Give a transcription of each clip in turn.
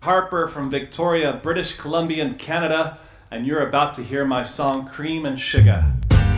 Harper from Victoria, British Columbia, and Canada, and you're about to hear my song Cream and Sugar.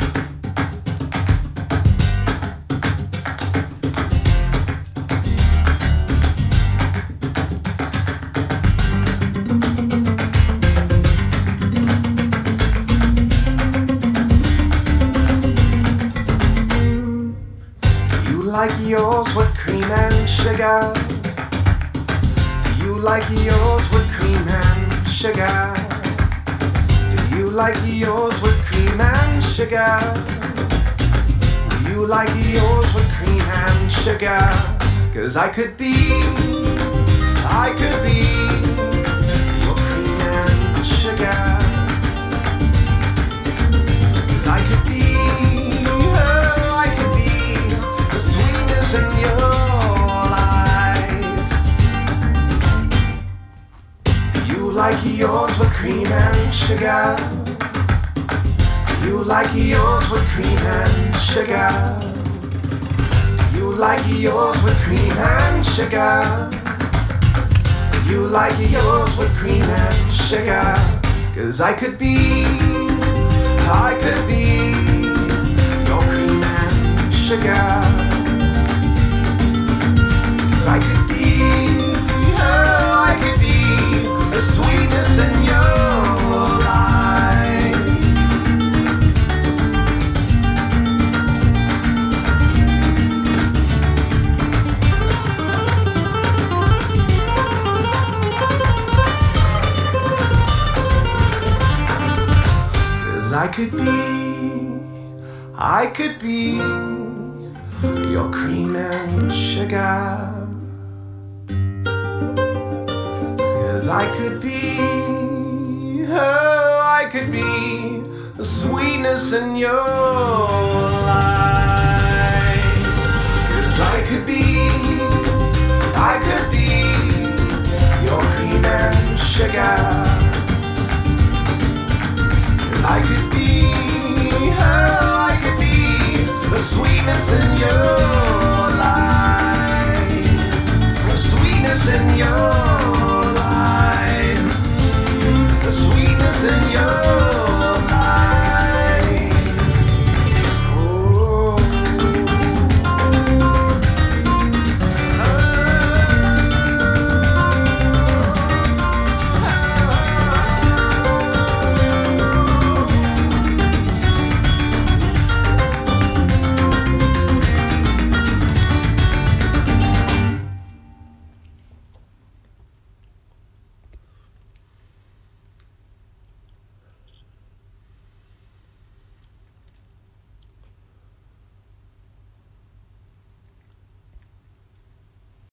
Like yours with cream and sugar? Do you like yours with cream and sugar? Do you like yours with cream and sugar? Do you like yours with cream and sugar? 'Cause I could be your cream and sugar. 'Cause I could be in your life. You like yours with cream and sugar? You like yours with cream and sugar? You like yours with cream and sugar? You like yours with cream and sugar? 'Cause I could be your cream and sugar. I could be the sweetness in your life. Cause I could be your cream and sugar. 'Cause I could be the sweetness in your life. 'Cause I could be your cream and sugar. 'Cause I could